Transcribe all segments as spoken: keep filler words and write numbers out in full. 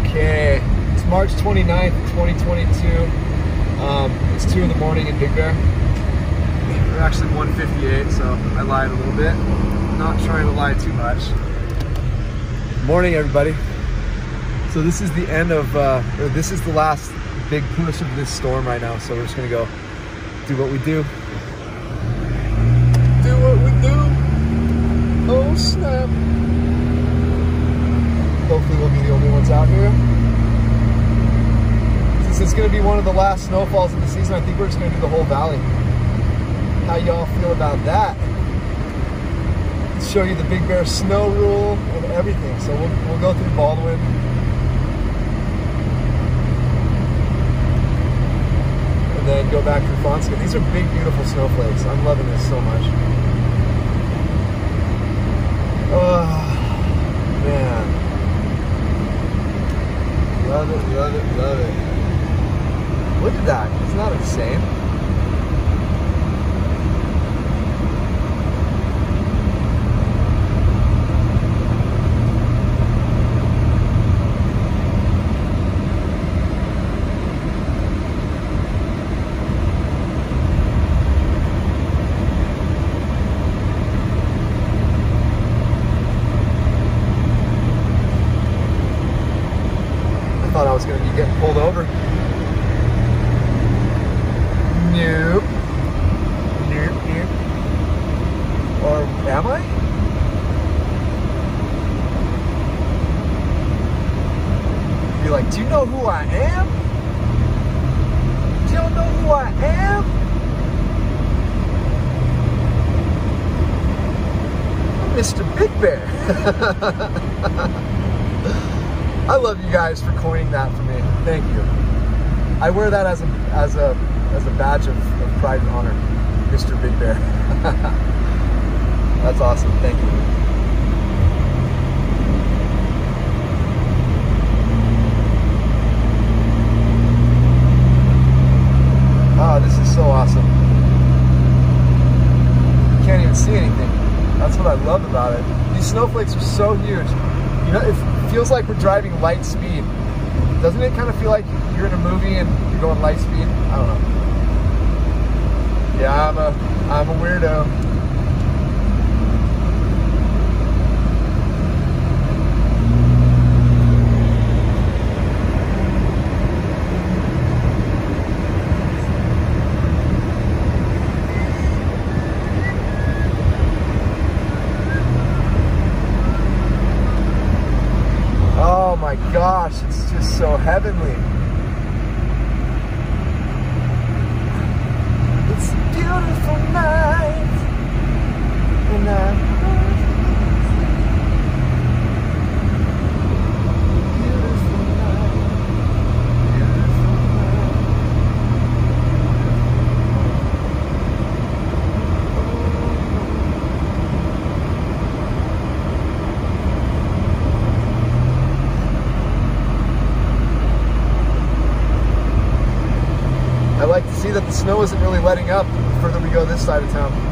Okay, it's March twenty-ninth, twenty twenty-two. Um, it's two in the morning in Big Bear. We're actually one fifty-eight, so I lied a little bit. Not trying to lie too much. Morning, everybody. So this is the end of, uh, or this is the last big push of this storm right now. So we're just gonna go do what we do. Do what we do. Oh snap. Hopefully we'll be the only ones out here. Since it's gonna be one of the last snowfalls of the season, I think we're just gonna do the whole valley. How y'all feel about that? Let's show you the Big Bear snow rule and everything. So we'll, we'll go through Baldwin. And then go back through Fawnskin. These are big, beautiful snowflakes. I'm loving this so much. Oh, man. Love it, love it, love it. Look at that. It's not insane. I was going to be getting pulled over. Nope. Nope, nope. Or am I? You're like, do you know who I am? Do you know who I am? I'm Mister Big Bear. I love you guys for coining that for me. Thank you. I wear that as a as a as a badge of, of pride and honor, Mister Big Bear. That's awesome. Thank you. Oh, this is so awesome. You can't even see anything. That's what I love about it. These snowflakes are so huge. You know, it feels like we're driving light speed. Doesn't it kind of feel like you're in a movie and you're going light speed? I don't know. Yeah, I'm a, I'm a weirdo. Oh my gosh, it's just so heavenly. It's a beautiful night. And I beautiful night. Beautiful I like to see that the snow isn't really letting up the further we go this side of town.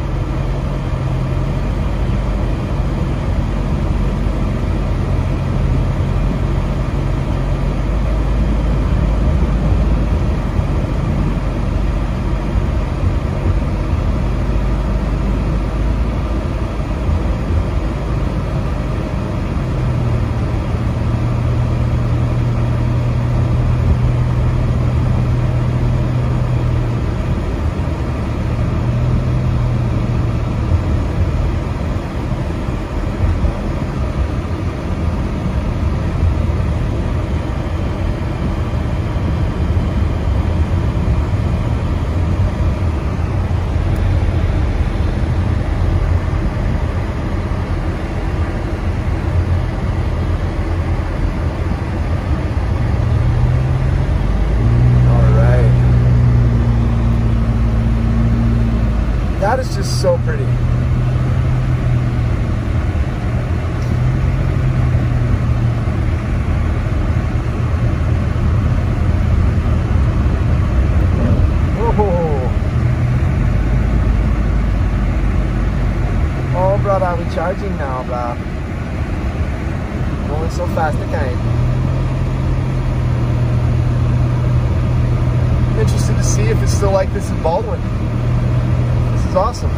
That is just so pretty. Oh, brother, we're charging now, blah. Going so fast, I can't. see if it's still like this in Baldwin. This is awesome.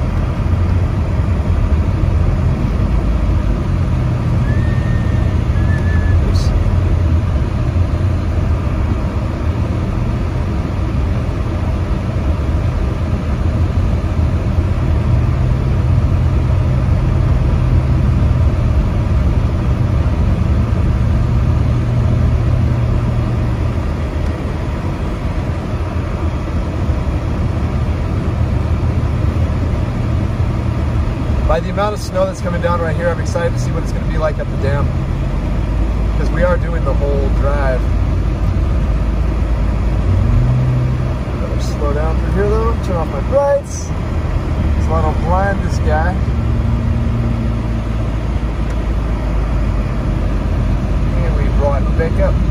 By the amount of snow that's coming down right here, I'm excited to see what it's going to be like at the dam. Because we are doing the whole drive. Better slow down through here though, turn off my brights, so I don't blind this guy. And we brought him back up.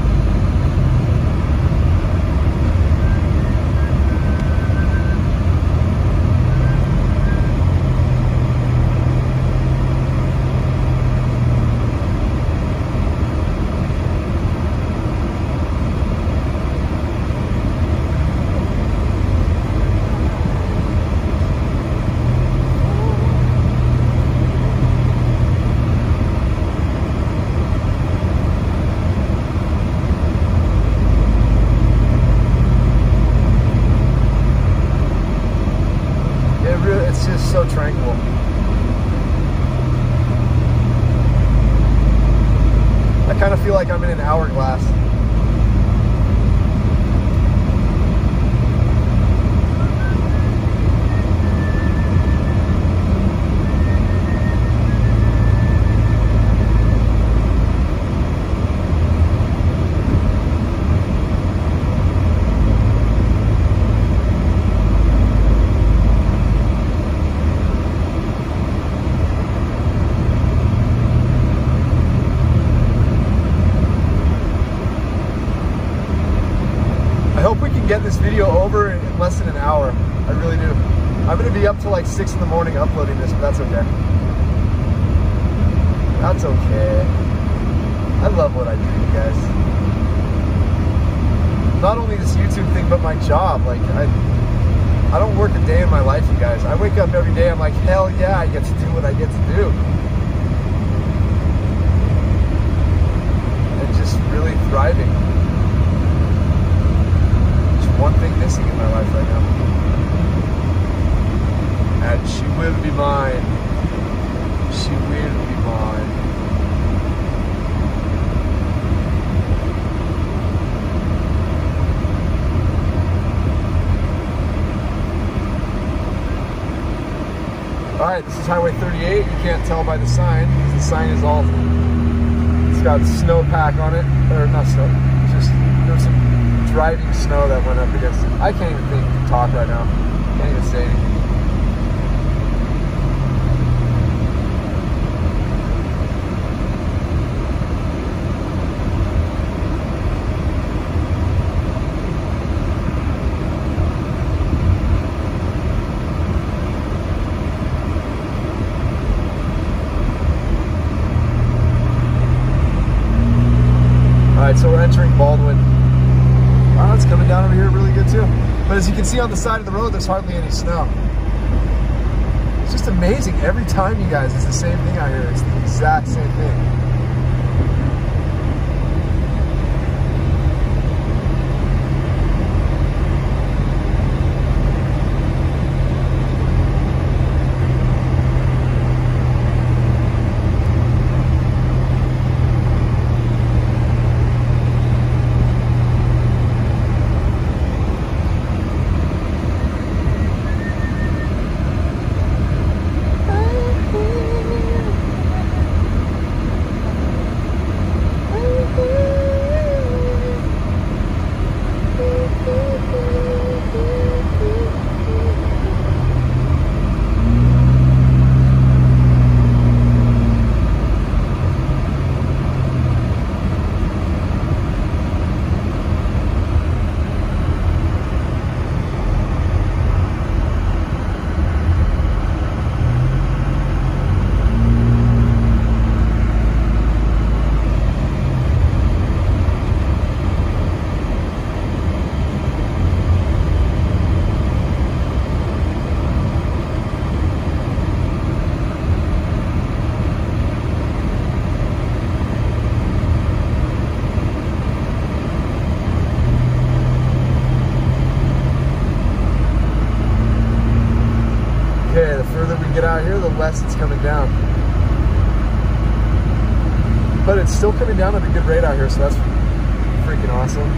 It's just so tranquil. I kind of feel like I'm in an hourglass. Get this video over in less than an hour. I really do. I'm gonna be up till like six in the morning uploading this, but that's okay. That's okay. I love what I do, you guys. Not only this YouTube thing, but my job. Like I, I don't work a day in my life, you guys. I wake up every day. I'm like, hell yeah, I get to do what I get to do, and just really thriving. One thing missing in my life right now. And she will be mine. She will be mine. Alright, this is Highway thirty-eight. You can't tell by the sign, because the sign is all, it's got snowpack on it. Or not snow, just, there's some driving snow that went up against it. I can't even think, talk right now. Can't even say anything. Alright, so we're entering Baldwin. Wow, it's coming down over here really good too. But as you can see on the side of the road, there's hardly any snow. It's just amazing. Every time, you guys, it's the same thing out here. It's the exact same thing. higher, the less it's coming down. But it's still coming down at a good rate out here, so that's freaking awesome.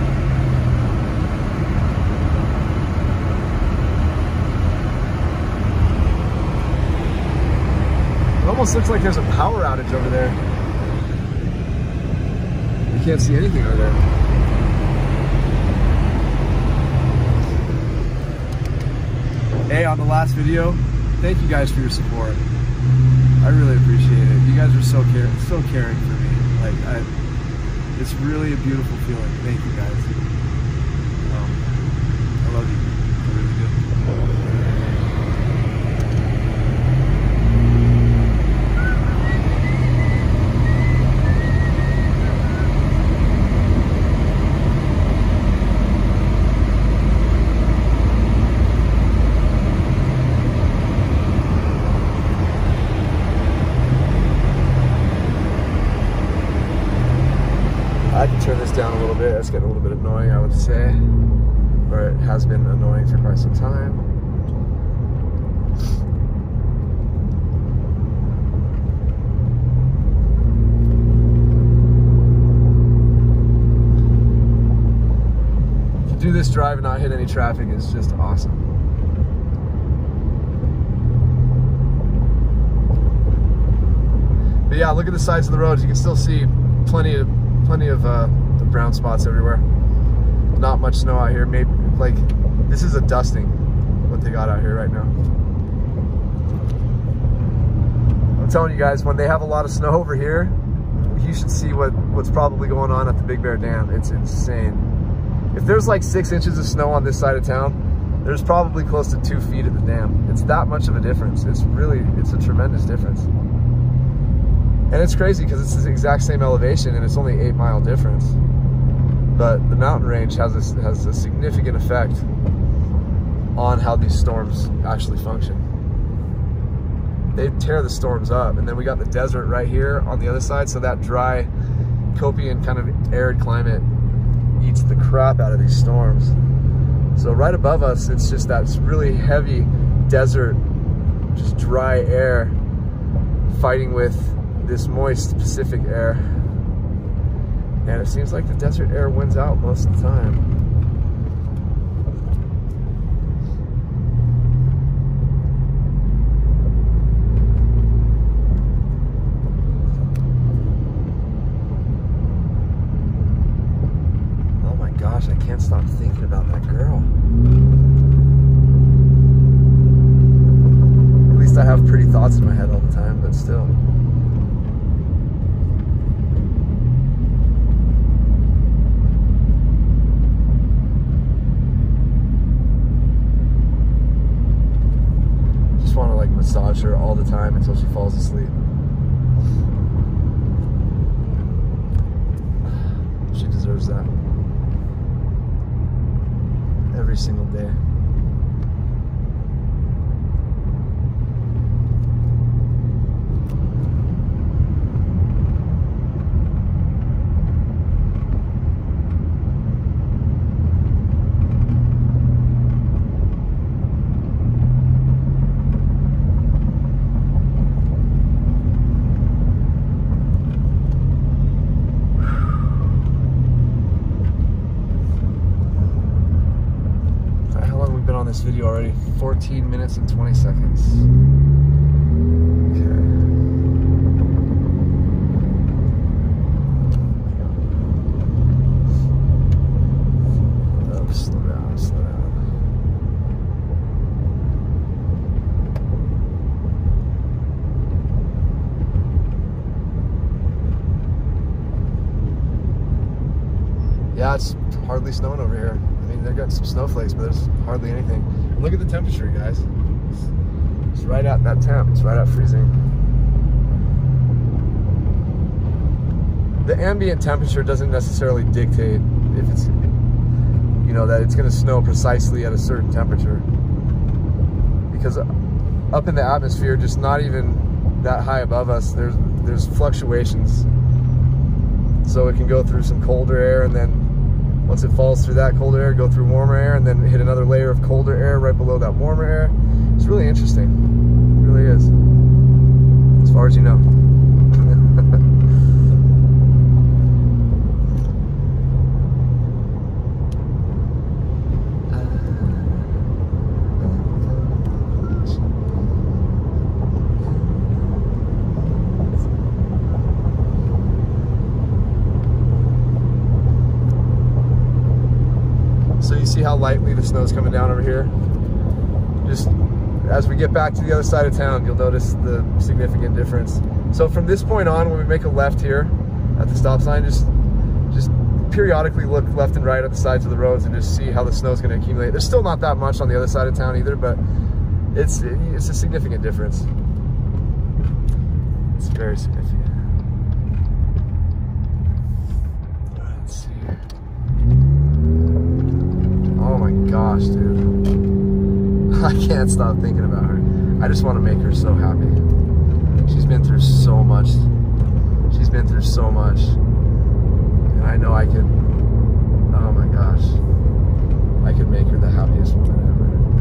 It almost looks like there's a power outage over there. You can't see anything over there. Hey, on the last video, thank you guys for your support. I really appreciate it. You guys are so caring, so caring for me. Like, I, it's really a beautiful feeling. Thank you guys. Um, I love you. I really do. I can turn this down a little bit. That's getting a little bit annoying, I would say. Or it has been annoying for quite some time. To do this drive and not hit any traffic is just awesome. But yeah, look at the sides of the roads. You can still see plenty of Plenty of uh, brown spots everywhere. Not much snow out here. Maybe like this is a dusting. What they got out here right now. I'm telling you guys, when they have a lot of snow over here, you should see what what's probably going on at the Big Bear Dam. It's insane. If there's like six inches of snow on this side of town, there's probably close to two feet at the dam. It's that much of a difference. It's really, it's a tremendous difference. And it's crazy because it's the exact same elevation and it's only eight mile difference. But the mountain range has a, has a significant effect on how these storms actually function. They tear the storms up, and then we got the desert right here on the other side, so that dry, Copian kind of arid climate eats the crap out of these storms. So right above us, it's just that really heavy desert, just dry air fighting with this moist Pacific air, and it seems like the desert air wins out most of the time. Oh my gosh, I can't stop thinking about that girl. At least I have pretty thoughts in my head all the time, but still. Want to like massage her all the time until she falls asleep. She deserves that every single day. This video already fourteen minutes and twenty seconds. Okay. Oh, slow down, slow down. Yeah, it's hardly snowing over here. I mean, they've got some snowflakes, but there's hardly anything. And look at the temperature, guys. It's, it's right at that temp. It's right at freezing. The ambient temperature doesn't necessarily dictate if it's, you know, that it's going to snow precisely at a certain temperature. Because up in the atmosphere, just not even that high above us, there's there's fluctuations. So it can go through some colder air, and then once it falls through that colder air, go through warmer air, and then hit another layer of colder air right below that warmer air. It's really interesting. It really is, as far as you know. So you see how lightly the snow's coming down over here? Just as we get back to the other side of town, you'll notice the significant difference. So from this point on, when we make a left here at the stop sign, just just periodically look left and right at the sides of the roads and just see how the snow's going to accumulate. There's still not that much on the other side of town either, but it's it's a significant difference. It's very significant. Let's see here. Oh my gosh, dude. I can't stop thinking about her. I just want to make her so happy. She's been through so much. She's been through so much. And I know I could, oh my gosh, I could make her the happiest woman ever.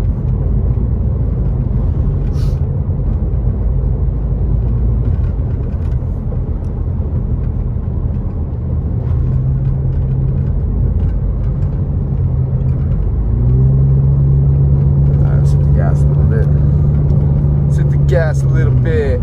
Gas a little bit.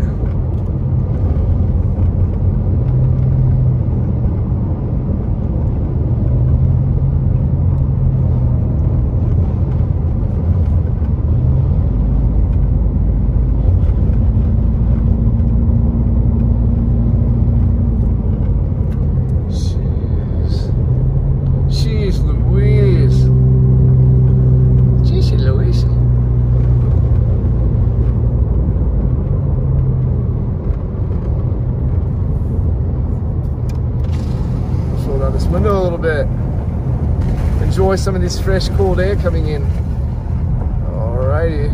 Jeez. Jeez Louise. Jeez Louise. Window a little bit. Enjoy some of this fresh, cold air coming in. Alrighty.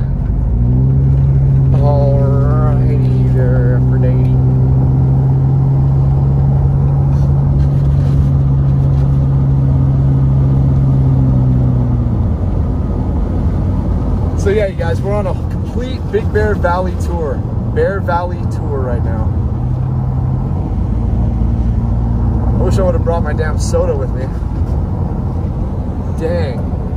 Alrighty there, Aphrodite. So yeah, you guys, we're on a complete Big Bear Valley tour. Bear Valley tour right now. I wish I would have brought my damn soda with me. Dang.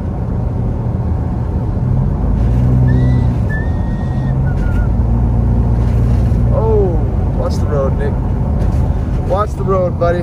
Oh, watch the road, Nick. Watch the road, buddy.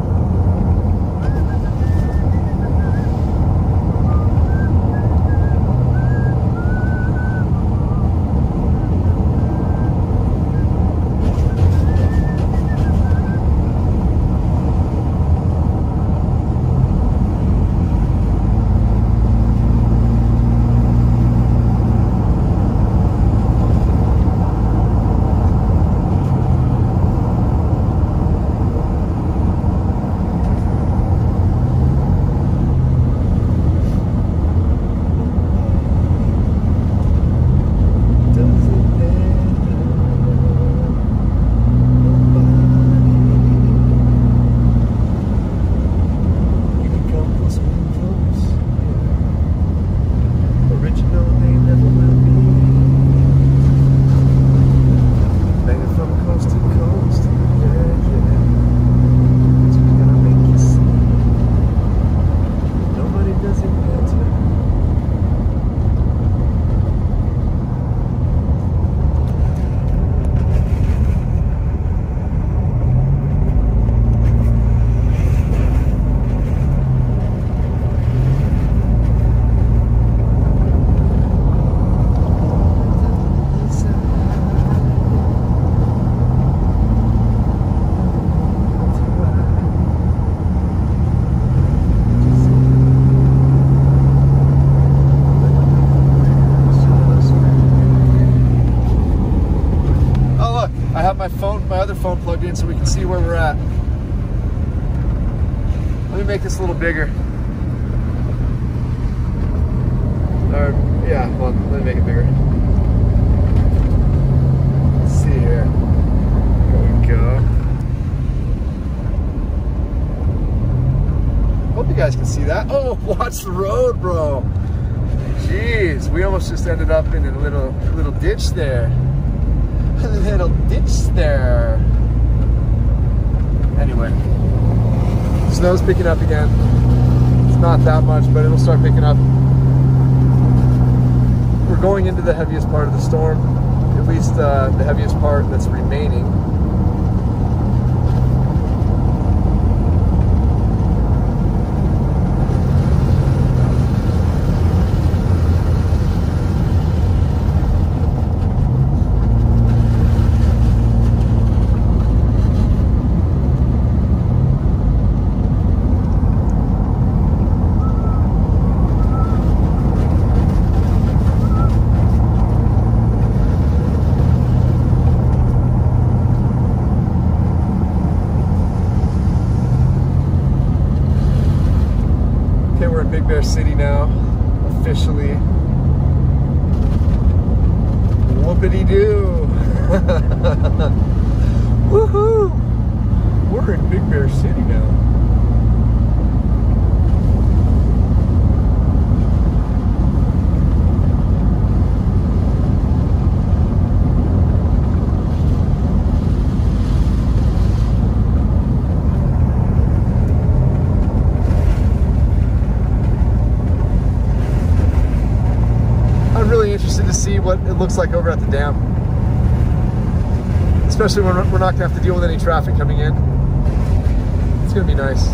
Phone plugged in so we can see where we're at. Let me make this a little bigger. Or, yeah, well, let me make it bigger. Let's see here. There we go. Hope you guys can see that. Oh, watch the road, bro. Jeez, we almost just ended up in a little little ditch there. little ditch there. Anyway, snow's picking up again. It's not that much, but it'll start picking up. We're going into the heaviest part of the storm, at least uh, the heaviest part that's remaining. Big Bear City now, officially. Whoopity-doo! Woohoo! We're in Big Bear City now. Interested to see what it looks like over at the dam, especially when we're not gonna have to deal with any traffic coming in. It's gonna be nice.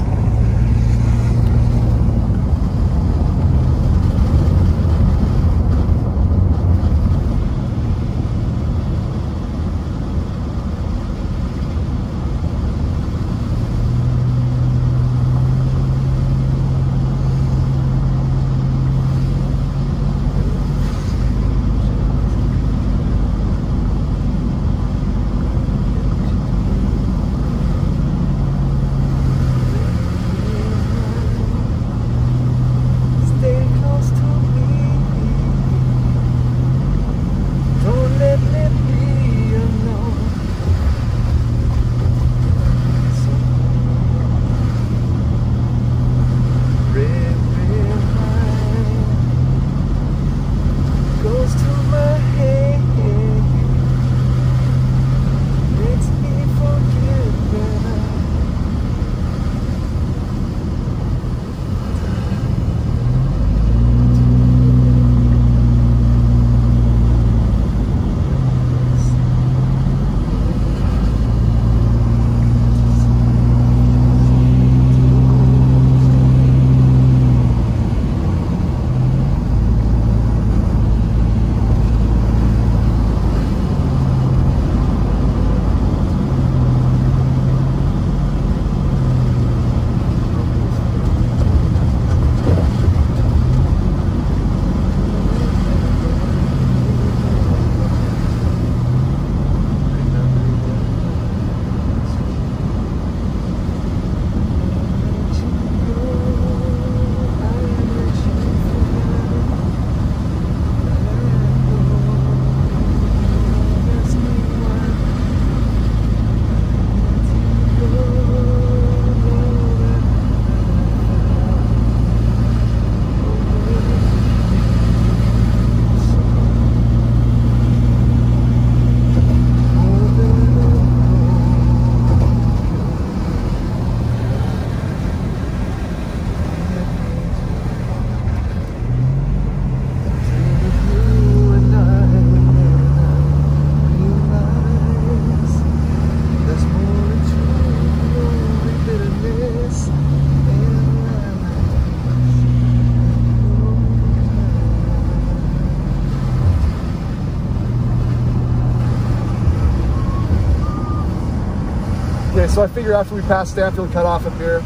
Okay, so I figure after we pass Stanfield Cutoff up here,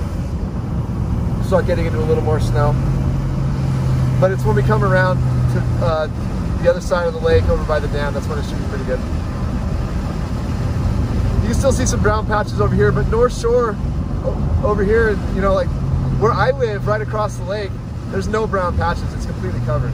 we'll start getting into a little more snow. But it's when we come around to uh, the other side of the lake over by the dam, that's when it should be pretty good. You can still see some brown patches over here, but North Shore over here, you know, like where I live right across the lake, there's no brown patches, it's completely covered.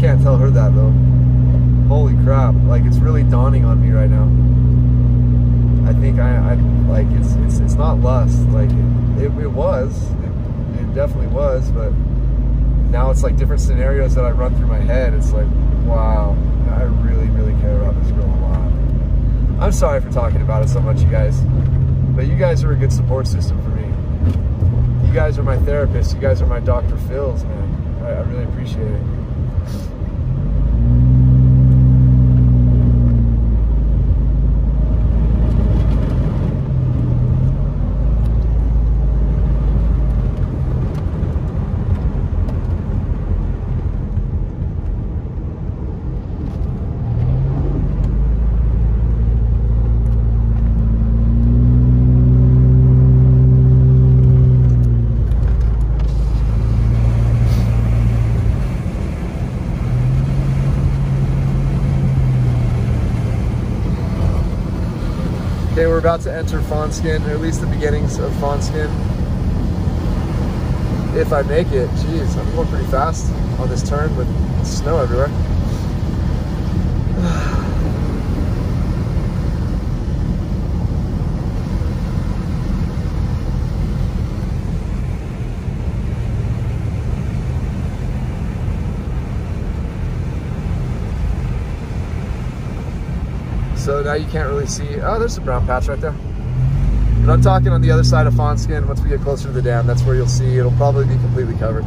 can't tell her that though. Holy crap, like it's really dawning on me right now. I think I, I like, it's, it's, it's not lust, like it, it, it was, it, it definitely was, but now it's like different scenarios that I run through my head. It's like, wow, I really, really care about this girl a lot. I'm sorry for talking about it so much, you guys, but you guys are a good support system for me. You guys are my therapists. You guys are my Doctor Phils, man. I, I really appreciate it. Okay, we're about to enter Fawnskin, or at least the beginnings of Fawnskin. If I make it, geez, I'm going pretty fast on this turn with snow everywhere. So now you can't really see. Oh, there's a brown patch right there. But I'm talking on the other side of Fawnskin. Once we get closer to the dam, that's where you'll see it'll probably be completely covered.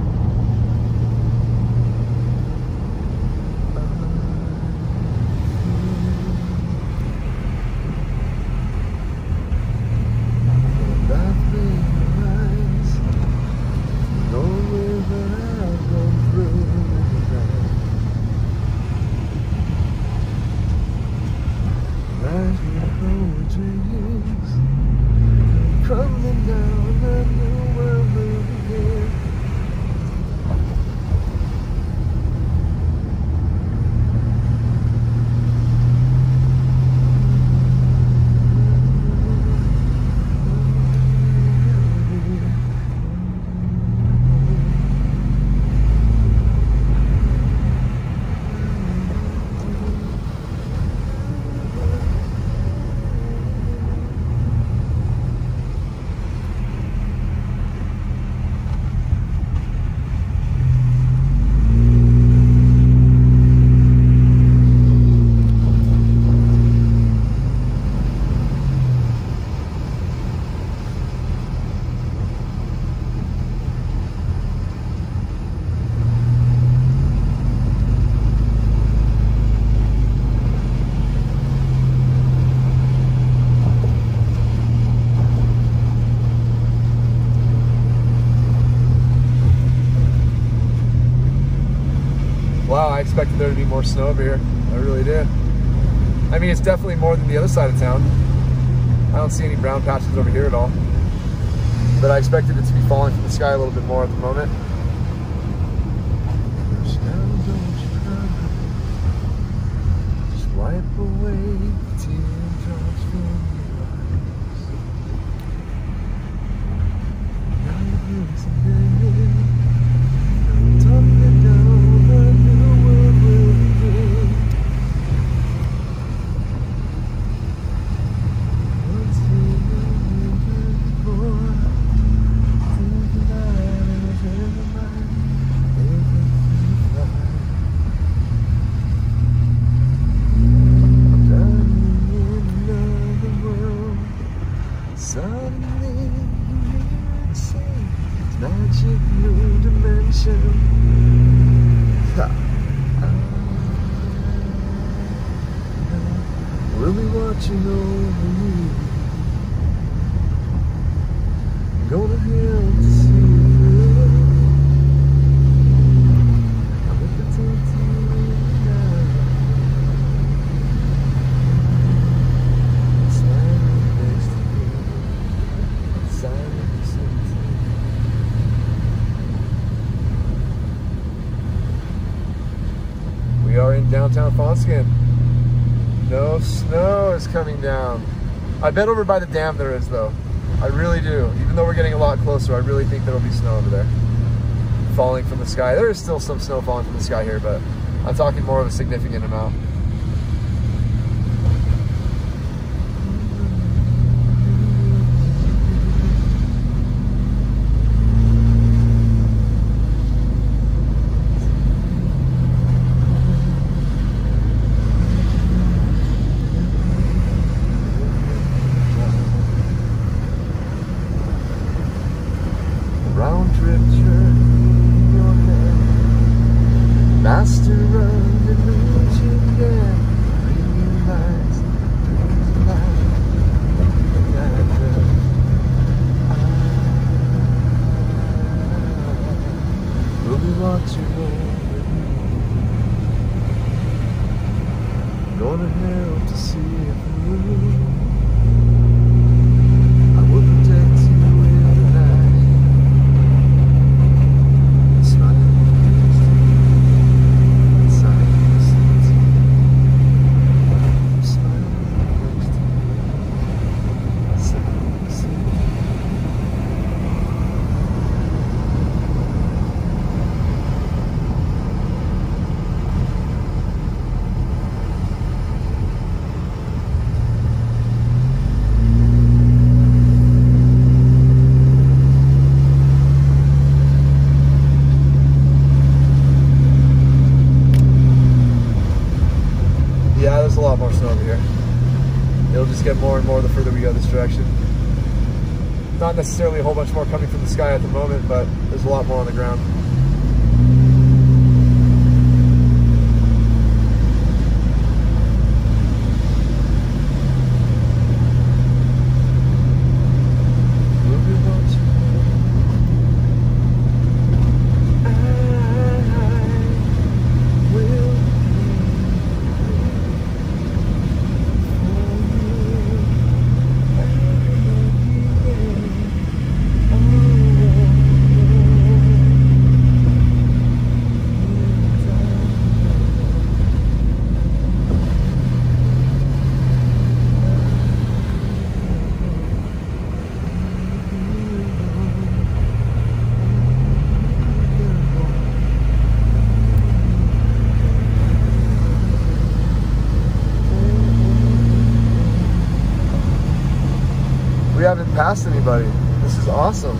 Wow, I expected there to be more snow over here. I really did. I mean, it's definitely more than the other side of town. I don't see any brown patches over here at all. But I expected it to be falling from the sky a little bit more at the moment. Just wipe away the teardrops from your eyes. Now you're something. I'm talking down. We'll be watching over you. Gonna help to see you. I'm at the top tonight. Silent next to you. Silent city. We are in downtown Fawnskin. No snow is coming down. I bet over by the dam there is though. I really do. Even though we're getting a lot closer, I really think there'll be snow over there. Falling from the sky. There is still some snow falling from the sky here, but I'm talking more of a significant amount. Master of illusion, yeah. Bringing lights, bringing light. I will be watching over you. Gonna help to see it through. I will protect you in the night. It's not a lot more snow over here. It'll just get more and more the further we go this direction. Not necessarily a whole bunch more coming from the sky at the moment, but there's a lot more on the ground. We haven't passed anybody. This is awesome.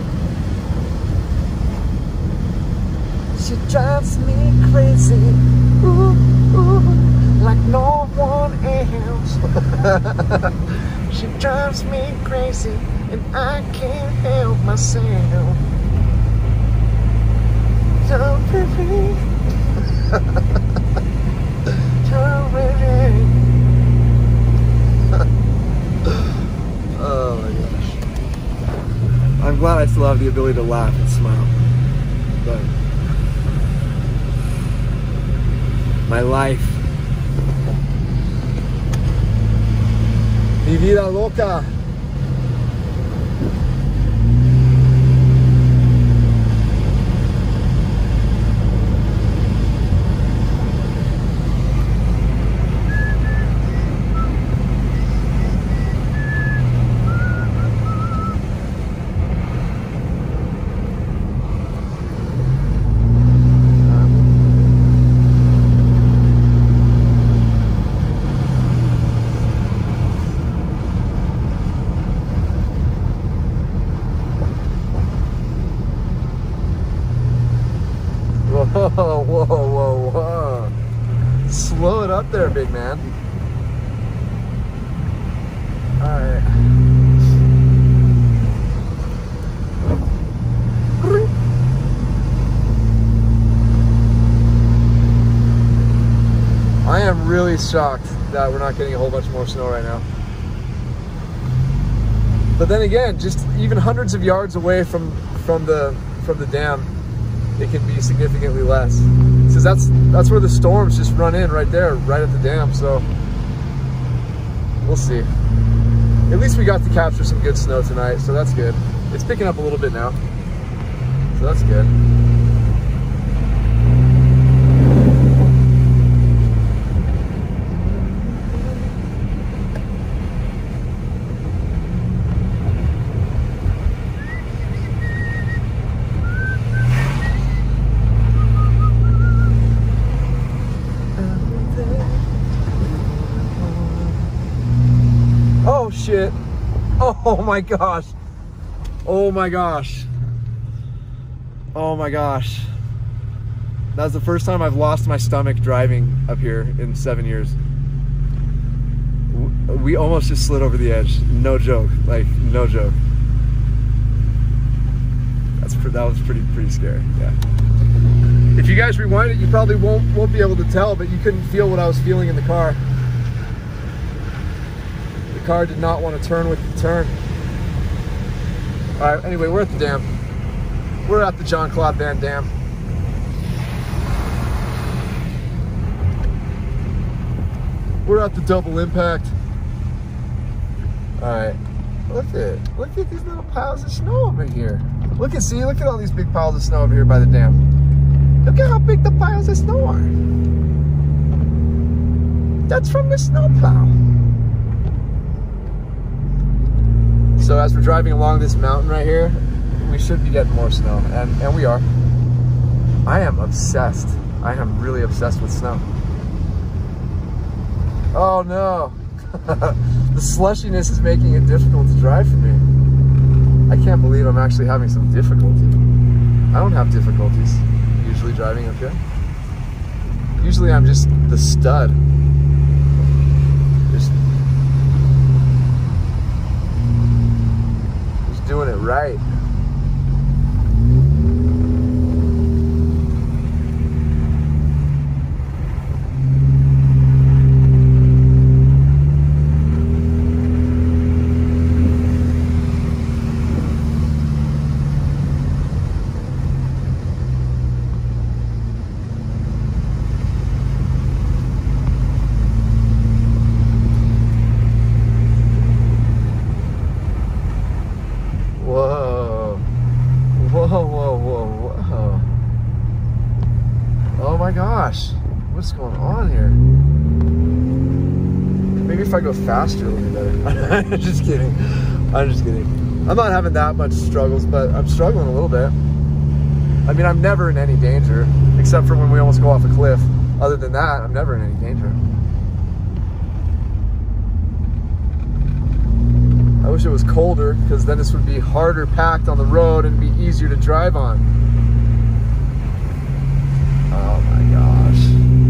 She drives me crazy, ooh, ooh, like no one else. She drives me crazy, and I can't help myself. So pretty, so pretty. Oh my gosh. I'm glad I still have the ability to laugh and smile. But my life. Mi vida loca. Whoa, whoa, whoa, whoa. Slow it up there, big man. All right. I am really shocked that we're not getting a whole bunch more snow right now. But then again, just even hundreds of yards away from from the from the dam, it can be significantly less. Because that's that's where the storms just run in right there, right at the dam. So we'll see. At least we got to capture some good snow tonight, so that's good. It's picking up a little bit now, so that's good. Oh shit. Oh my gosh. Oh my gosh. Oh my gosh. That was the first time I've lost my stomach driving up here in seven years. We almost just slid over the edge. No joke. Like, no joke. That's that was pretty pretty scary. Yeah. If you guys rewind it, you probably won't won't be able to tell, but you couldn't feel what I was feeling in the car. The car did not want to turn with the turn. All right. Anyway, we're at the dam. We're at the John Claude Van Dam. We're at the double impact. All right. Look at look at these little piles of snow over here. Look at see, look at all these big piles of snow over here by the dam. Look at how big the piles of snow are. That's from the snowplow. So as we're driving along this mountain right here, we should be getting more snow, and, and we are. I am obsessed. I am really obsessed with snow. Oh no. The slushiness is making it difficult to drive for me. I can't believe I'm actually having some difficulty. I don't have difficulties usually driving up here. Usually I'm just the stud. Just, just doing it right. What's going on here? Maybe if I go faster it'll be better. I'm just kidding. I'm just kidding. I'm not having that much struggles, but I'm struggling a little bit. I mean, I'm never in any danger, except for when we almost go off a cliff. Other than that, I'm never in any danger. I wish it was colder, because then this would be harder packed on the road and be easier to drive on. Oh my gosh.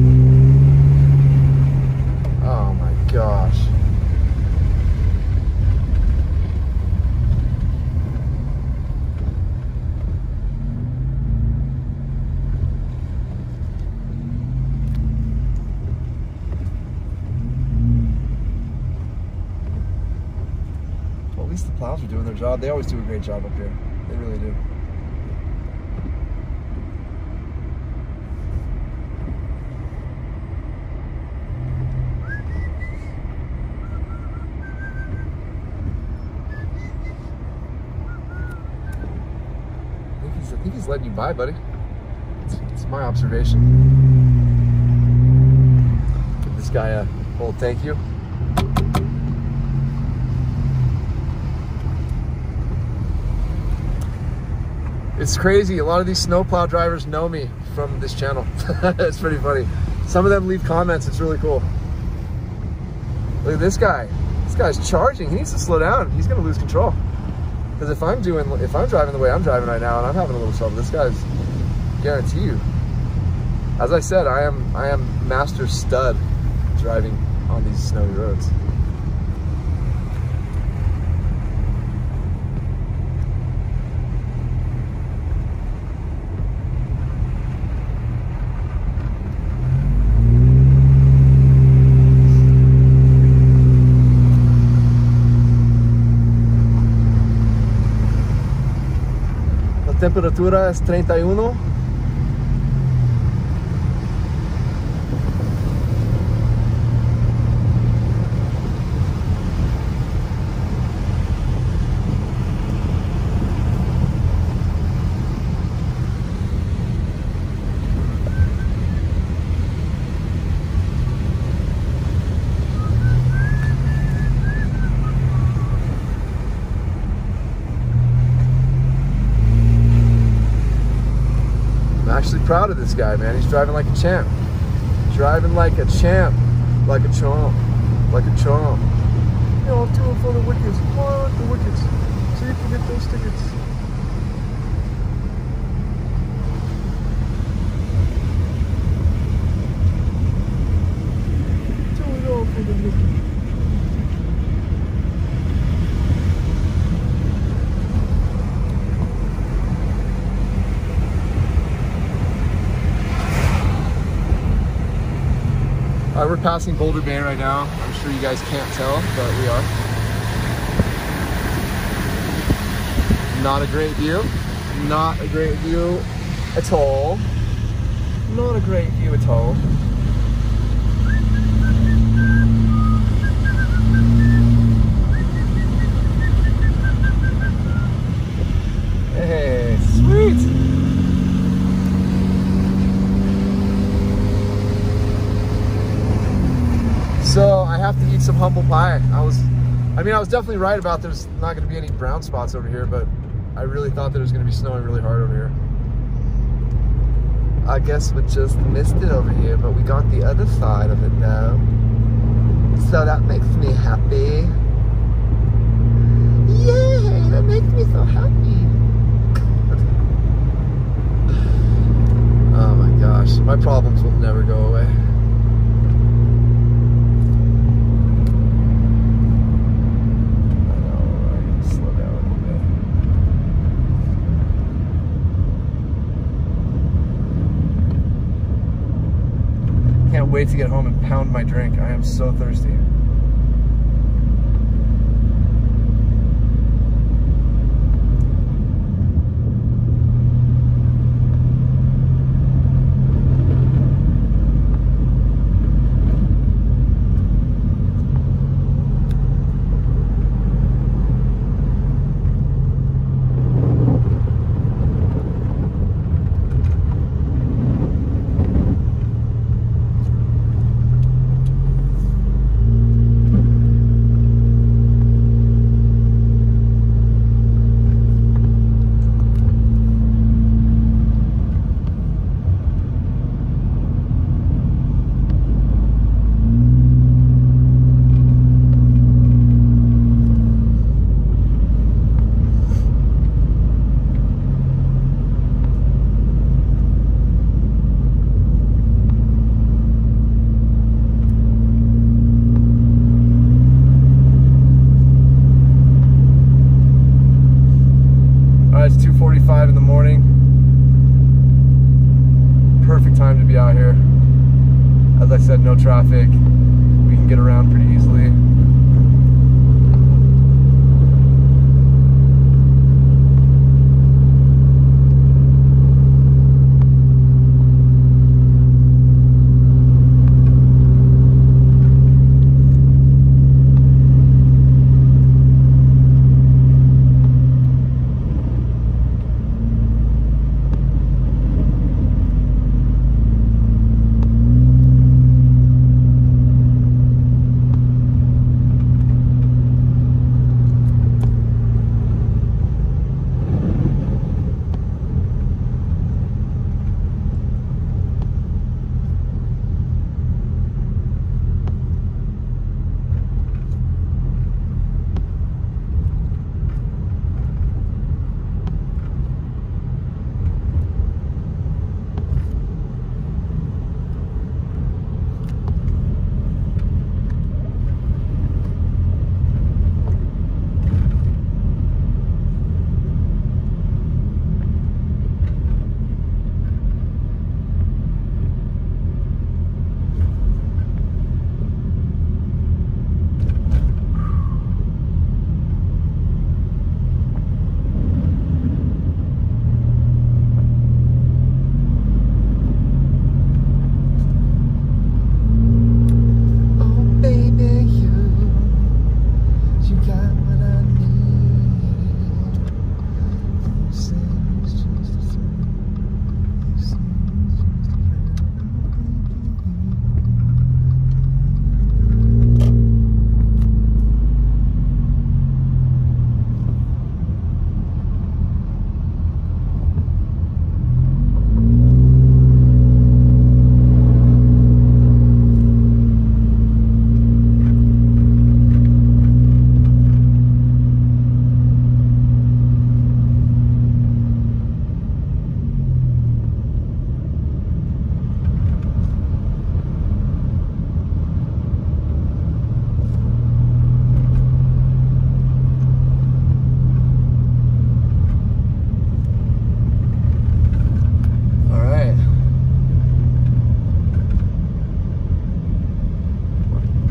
Oh my gosh. Well, at least the plows are doing their job. They always do a great job up here. They really do. I think he's letting you by, buddy. It's, it's my observation. Give this guy a little thank you. It's crazy. A lot of these snowplow drivers know me from this channel. It's pretty funny. Some of them leave comments. It's really cool. Look at this guy. This guy's charging. He needs to slow down. He's going to lose control. Because if I'm doing, if I'm driving the way I'm driving right now, and I'm having a little trouble, this guy's, guarantee you. As I said, I am, I am master stud driving on these snowy roads. Temperatura es treinta y uno. Actually proud of this guy, man. He's driving like a champ. Driving like a champ, like a chomp, like a chomp. Yo, I'm doing for the wickets. Oh, I like the wickets. So you can get those tickets. Doing all for the wickets. Uh, we're passing Boulder Bay right now. I'm sure you guys can't tell, but we are. Not a great view. Not a great view at all. Not a great view at all. Hey, sweet! So I have to eat some humble pie. I was, I mean, I was definitely right about there's not going to be any brown spots over here, but I really thought that it was going to be snowing really hard over here. I guess we just missed it over here, but we got the other side of it now. So that makes me happy. Yay, that makes me so happy. Oh my gosh, my problems will never go away. Wait to get home and pound my drink. I am so thirsty. forty-five in the morning. Perfect time to be out here. As I said, no traffic. We can get around pretty easily.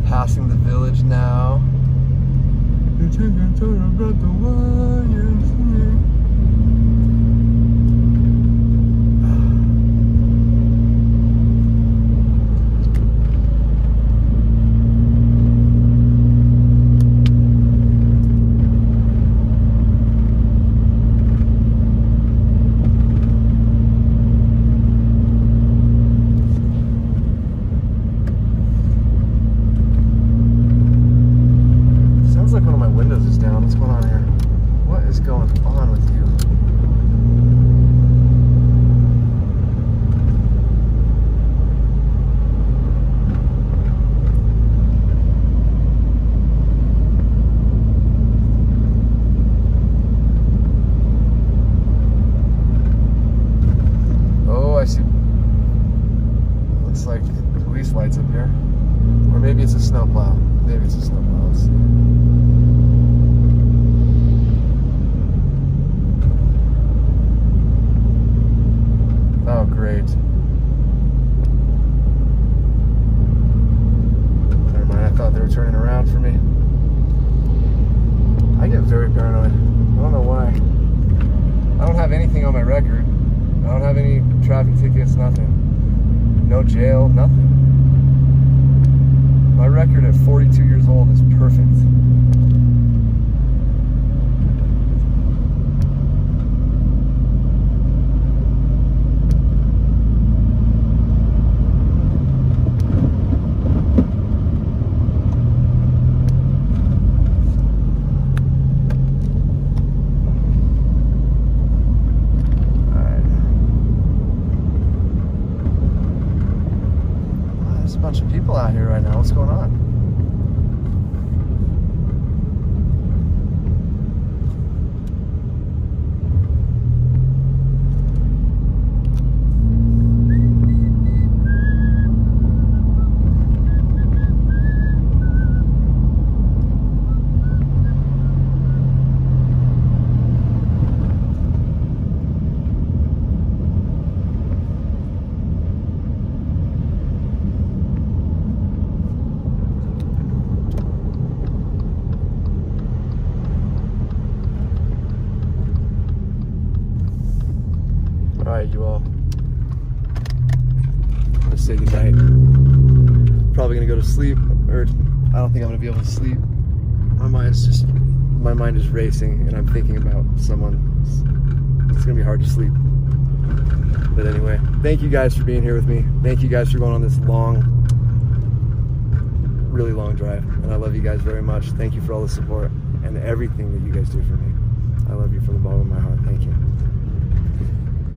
Passing the village now. Lights up here, or maybe it's a snowplow. Maybe it's a snowplow. Let's see. Oh, great. Never mind. I thought they were turning around for me. I get very paranoid. I don't know why. I don't have anything on my record. I don't have any traffic tickets. Nothing. No jail. Nothing. My record at forty-two years old is perfect. Alright. Wow, there's a bunch of people out here right now. What's going on? Alright, you all. I'm gonna say goodnight. Probably gonna go to sleep, or I don't think I'm gonna be able to sleep. My mind's just, my mind is racing, and I'm thinking about someone. It's gonna be hard to sleep. But anyway, thank you guys for being here with me. Thank you guys for going on this long, really long drive. And I love you guys very much. Thank you for all the support and everything that you guys do for me. I love you from the bottom of my heart. Thank you.